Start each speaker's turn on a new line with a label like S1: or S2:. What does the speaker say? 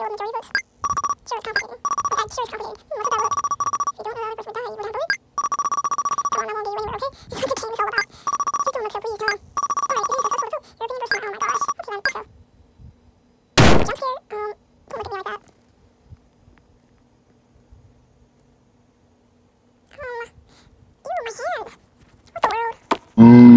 S1: kill the majority votes. Sure, it's complicated. Okay, sure, it's complicated. What's that look? If you don't know the other person would die, you would have to wait. Come on, I won't get you anywhere, okay? It's what the game is all about. You don't look so pleased, huh? Alright, you're being successful too. You're being very smart. Oh my gosh. Okay, then, let's go. Jump scare. Don't look at me like that. Ew, my hands. What the world?